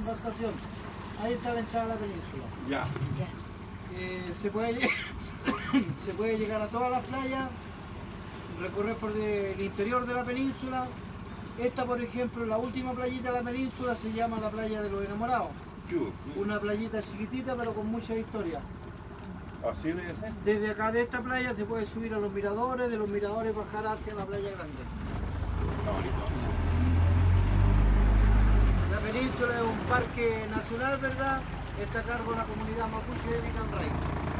embarcación. Ahí está la entrada a la península. Ya. Se puede llegar a todas las playas, recorrer por el interior de la península. Esta, por ejemplo, la última playita de la península se llama la playa de los enamorados. Una playita chiquitita pero con mucha historia. Así debe ser. Desde acá de esta playa se puede subir a los miradores, de los miradores bajar hacia la playa grande. Está bonito. La península es un parque nacional, ¿verdad? Está a cargo de la comunidad mapuche de Vicanray.